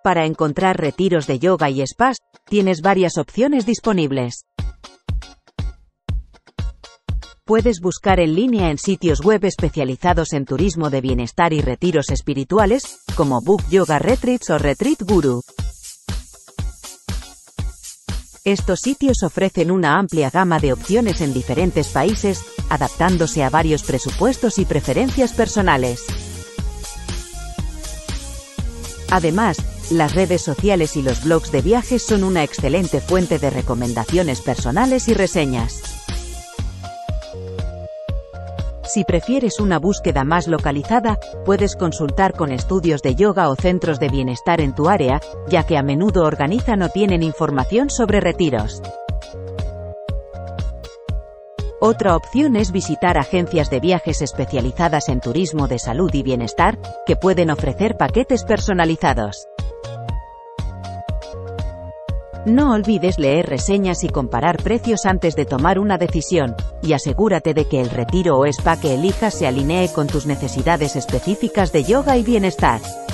Para encontrar retiros de yoga y spas, tienes varias opciones disponibles. Puedes buscar en línea en sitios web especializados en turismo de bienestar y retiros espirituales, como Book Yoga Retreats o Retreat Guru. Estos sitios ofrecen una amplia gama de opciones en diferentes países, adaptándose a varios presupuestos y preferencias personales. Además, las redes sociales y los blogs de viajes son una excelente fuente de recomendaciones personales y reseñas. Si prefieres una búsqueda más localizada, puedes consultar con estudios de yoga o centros de bienestar en tu área, ya que a menudo organizan o tienen información sobre retiros. Otra opción es visitar agencias de viajes especializadas en turismo de salud y bienestar, que pueden ofrecer paquetes personalizados. No olvides leer reseñas y comparar precios antes de tomar una decisión, y asegúrate de que el retiro o spa que elijas se alinee con tus necesidades específicas de yoga y bienestar.